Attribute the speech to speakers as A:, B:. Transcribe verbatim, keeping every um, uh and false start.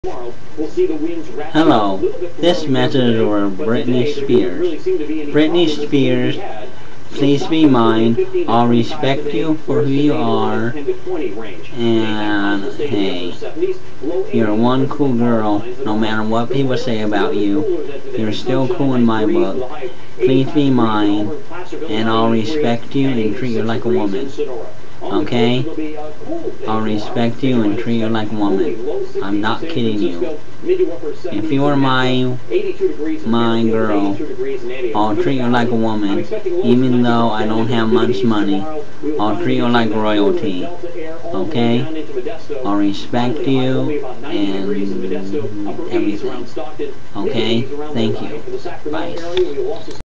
A: Hello, this message is for Britney Spears. Britney Spears, please be mine. I'll respect you for who you are. And hey, you're one cool girl. No matter what people say about you, you're still cool in my book. Please be mine, and I'll respect you and treat you like a woman. Okay? I'll respect you and treat you like a woman. I'm not kidding you. If you are my my girl, I'll treat you like a woman. Even though I don't have much money, I'll treat you like royalty. Okay? I'll respect you and everything. Okay? Thank you. Bye.